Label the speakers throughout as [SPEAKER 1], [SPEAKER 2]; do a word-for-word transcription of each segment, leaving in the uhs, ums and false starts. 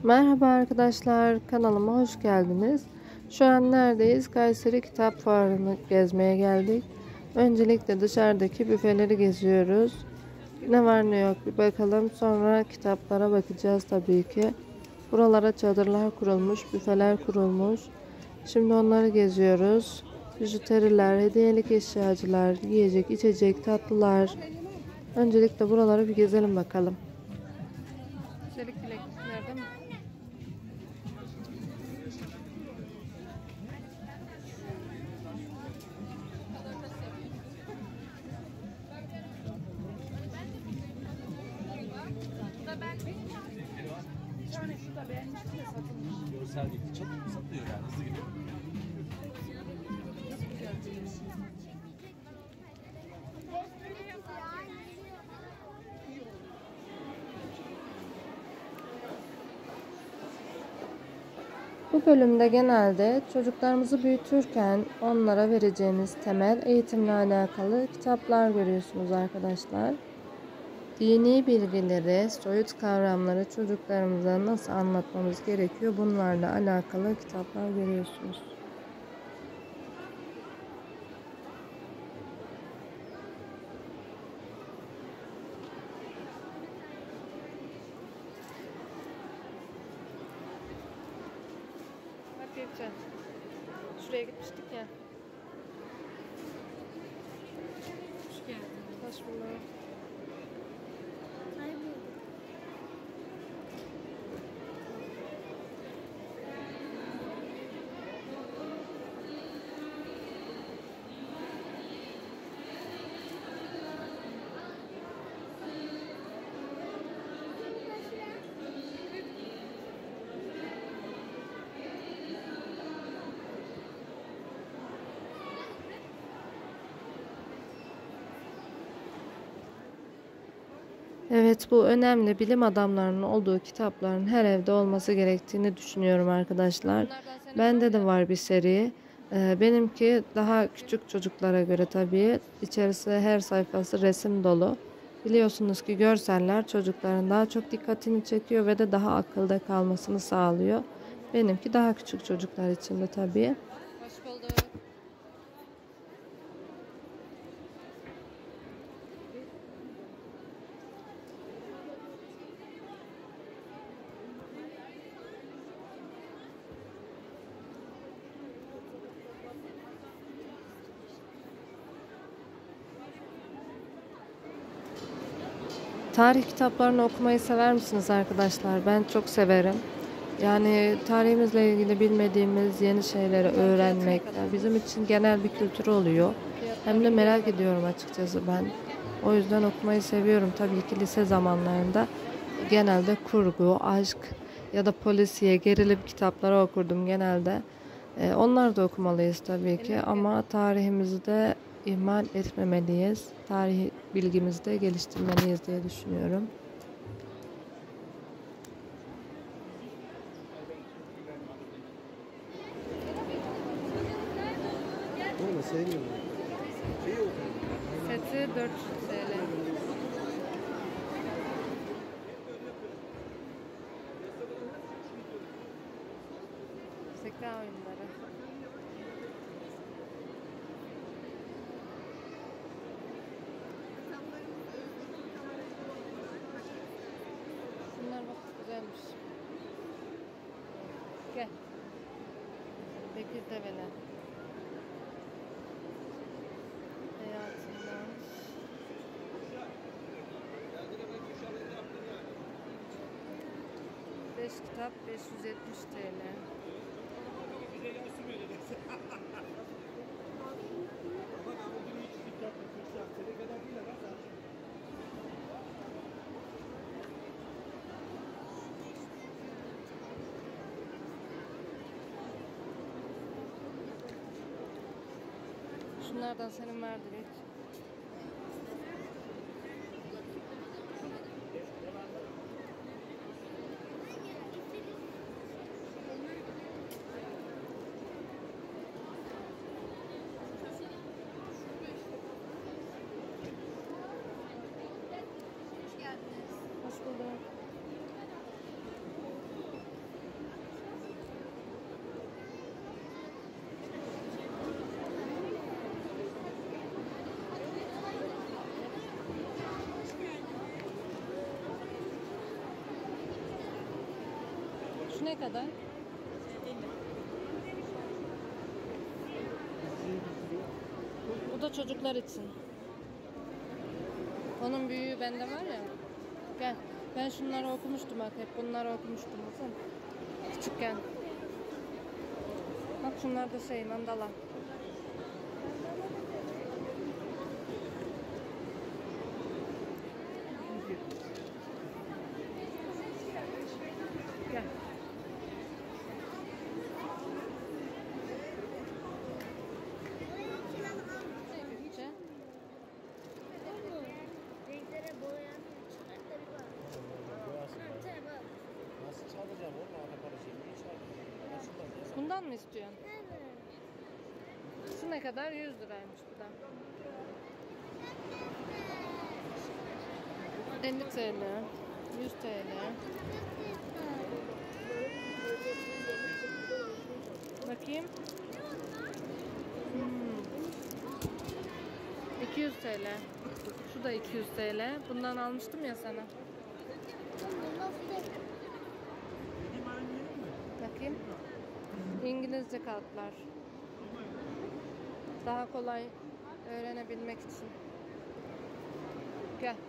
[SPEAKER 1] Merhaba arkadaşlar, kanalıma hoş geldiniz. Şu an neredeyiz? Kayseri Kitap Fuarı'nı gezmeye geldik. Öncelikle dışarıdaki büfeleri geziyoruz. Ne var ne yok bir bakalım. Sonra kitaplara bakacağız tabii ki. Buralara çadırlar kurulmuş, büfeler kurulmuş. Şimdi onları geziyoruz. Bijuteriler, hediyelik eşyacılar, yiyecek, içecek, tatlılar. Öncelikle buraları bir gezelim bakalım. Çelik bilekliklerde mi?
[SPEAKER 2] Görsel gibi çok satılıyor yani hızlı gidiyor.
[SPEAKER 1] Bu bölümde genelde çocuklarımızı büyütürken onlara vereceğimiz temel eğitimle alakalı kitaplar görüyorsunuz arkadaşlar. Dini bilgileri, soyut kavramları çocuklarımıza nasıl anlatmamız gerekiyor bunlarla alakalı kitaplar görüyorsunuz. Bak Gökçen, şuraya gitmiştik ya. Hoş geldin. Hoş bulduk. Evet, bu önemli bilim adamlarının olduğu kitapların her evde olması gerektiğini düşünüyorum arkadaşlar. Bende de var bir seri. Ee, benimki daha küçük çocuklara göre tabii. İçerisi her sayfası resim dolu. Biliyorsunuz ki görseller çocukların daha çok dikkatini çekiyor ve de daha akılda kalmasını sağlıyor. Benimki daha küçük çocuklar için de tabii. Hoş bulduk. Tarih kitaplarını okumayı sever misiniz arkadaşlar? Ben çok severim. Yani tarihimizle ilgili bilmediğimiz yeni şeyleri öğrenmek yani bizim için genel bir kültür oluyor. Hem de merak ediyorum açıkçası ben. O yüzden okumayı seviyorum. Tabii ki lise zamanlarında genelde kurgu, aşk ya da polisiye, gerilim kitapları okurdum genelde. Ee, onları da okumalıyız tabii ki ama tarihimizi de ihmal etmemeliyiz. Tarih bilgimizi de geliştirmeliyiz diye düşünüyorum. Seti dört yüz T L. Zeka oyunları. Bunlar bak güzelmiş. Gel. Bekir Develer. Hayatından. beş kitap beş yüz yetmiş T L. Şunlardan senin vardır hiç. Şu ne kadar? Bu da çocuklar için. Onun büyüğü bende var ya. Gel. Ben şunları okumuştum bak, hep bunları okumuştum. Bakın. Küçükken. Bak şunlar da şey, mandala. Gel. Büyükçe.
[SPEAKER 3] Renklere boyayan çıkartları var. Ha, tabii bak.
[SPEAKER 2] Nasıl çalacağım oğlum? Arka parçayı niye çalacağım? Nasıl çalacağım?
[SPEAKER 1] Bundan mı istiyorsun?
[SPEAKER 3] Evet.
[SPEAKER 1] Şu ne kadar? yüz liraymış bu da. elli TL. yüz TL. Bakayım. Hmm. iki yüz TL. Şu da iki yüz TL. Bundan almıştım ya sana. Bakayım. İngilizce kağıtlar. Daha kolay öğrenebilmek için. Gel.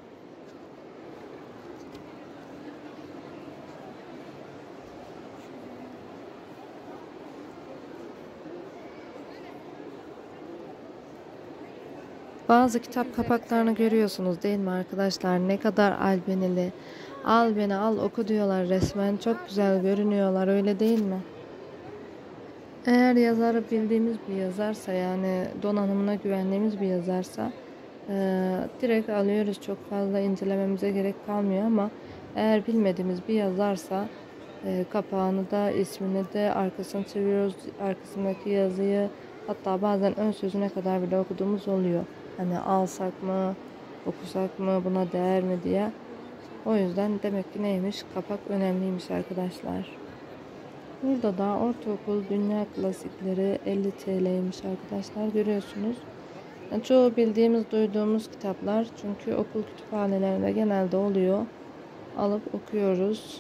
[SPEAKER 1] Bazı kitap kapaklarını görüyorsunuz değil mi arkadaşlar? Ne kadar albenili. Al beni al oku diyorlar resmen. Çok güzel görünüyorlar, öyle değil mi? Eğer yazarı bildiğimiz bir yazarsa, yani donanımına güvendiğimiz bir yazarsa e, direkt alıyoruz. Çok fazla incelememize gerek kalmıyor ama eğer bilmediğimiz bir yazarsa e, kapağını da, ismini de, arkasını çeviriyoruz. Arkasındaki yazıyı, hatta bazen ön sözüne kadar bile okuduğumuz oluyor. Hani alsak mı, okusak mı, buna değer mi diye. O yüzden demek ki neymiş? Kapak önemliymiş arkadaşlar. Burada da ortaokul dünya klasikleri elli T L'ymiş arkadaşlar, görüyorsunuz. Yani çoğu bildiğimiz, duyduğumuz kitaplar, çünkü okul kütüphanelerinde genelde oluyor. Alıp okuyoruz.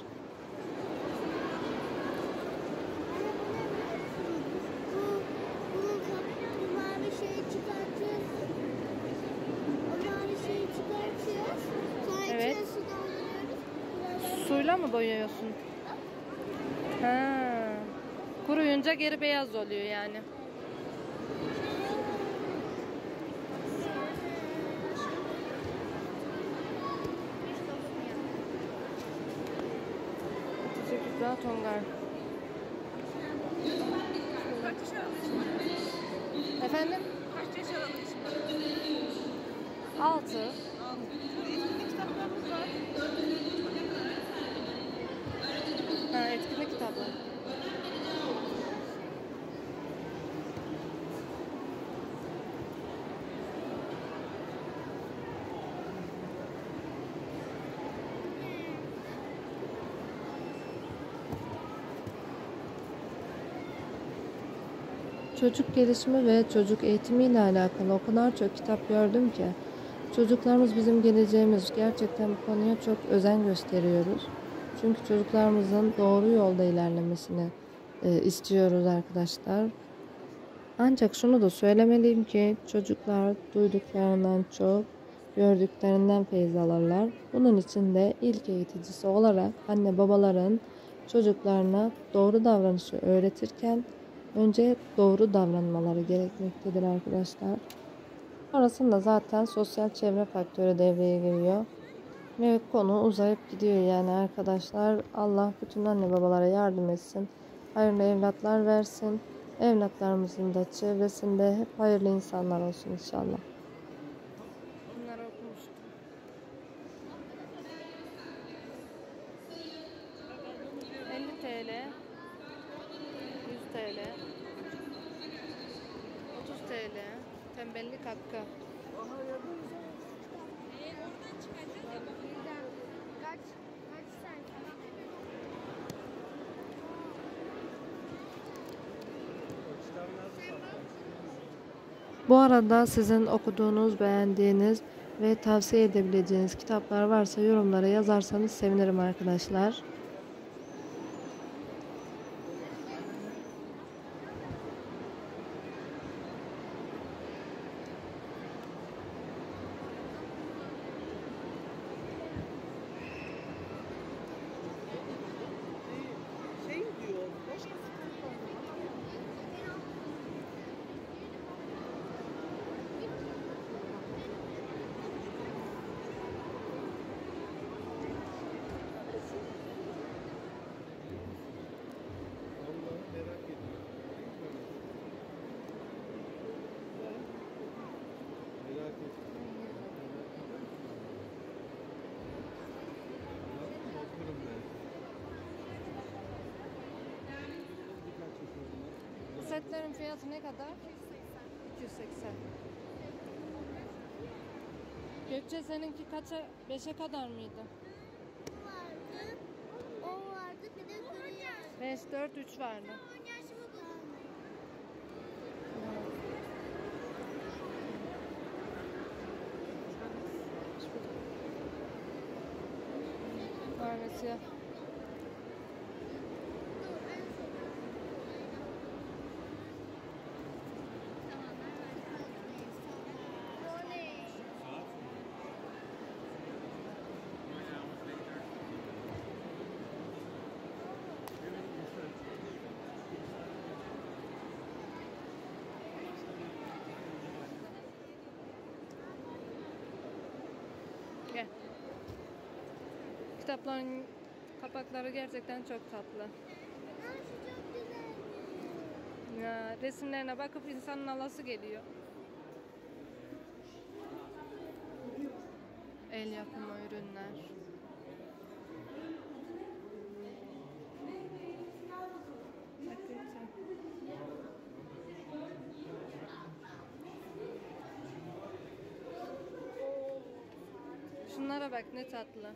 [SPEAKER 1] Evet. Suyla mı boyuyorsun? Ha. Kuruyunca geri beyaz oluyor yani. otuz sekiz daha tongar. Efendim?
[SPEAKER 4] Kaç yaş aralığı?
[SPEAKER 1] altı.
[SPEAKER 4] Eğitimli kitaplarımız var.
[SPEAKER 1] Ha, etkinlik kitapları. Çocuk gelişimi ve çocuk eğitimi ile alakalı o kadar çok kitap gördüm ki çocuklarımız bizim geleceğimiz. Gerçekten bu konuya çok özen gösteriyoruz. Çünkü çocuklarımızın doğru yolda ilerlemesini e, istiyoruz arkadaşlar. Ancak şunu da söylemeliyim ki çocuklar duyduklarından çok gördüklerinden feyz alırlar. Bunun için de ilk eğiticisi olarak anne babaların çocuklarına doğru davranışı öğretirken önce doğru davranmaları gerekmektedir arkadaşlar. Sonrasında zaten sosyal çevre faktörü devreye giriyor. Ve konu uzayıp gidiyor yani arkadaşlar. Allah bütün anne babalara yardım etsin. Hayırlı evlatlar versin. Evlatlarımızın da çevresinde hep hayırlı insanlar olsun inşallah. Bunları okumuştum. elli T L, yüz T L, otuz T L, tembellik hakkı.
[SPEAKER 3] Kaç kaç sayfa?
[SPEAKER 1] Bu arada sizin okuduğunuz, beğendiğiniz ve tavsiye edebileceğiniz kitaplar varsa yorumlara yazarsanız sevinirim arkadaşlar. setlerin fiyatı ne kadar? iki yüz seksen. Gökçe seninki kaça? beşe kadar mıydı?
[SPEAKER 3] Bu vardı. O vardı. Bir de gri.
[SPEAKER 1] beş, dört, üç vardı.
[SPEAKER 3] on yaşımı buldum.
[SPEAKER 1] Mavi siyah.
[SPEAKER 3] Dur en son. O ne?
[SPEAKER 1] Gel. Kitapların kapakları gerçekten çok tatlı.
[SPEAKER 3] Aa, şu çok güzelmiş.
[SPEAKER 1] Ya, resimlerine bakıp insanın alası geliyor. El yapımı ürünler. Bak güzel. Şunlara bak ne tatlı.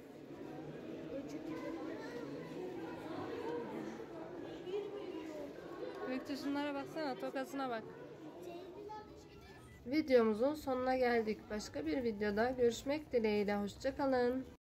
[SPEAKER 1] Gökçe şunlara baksana, tokasına bak. Videomuzun sonuna geldik. Başka bir videoda görüşmek dileğiyle. Hoşça kalın.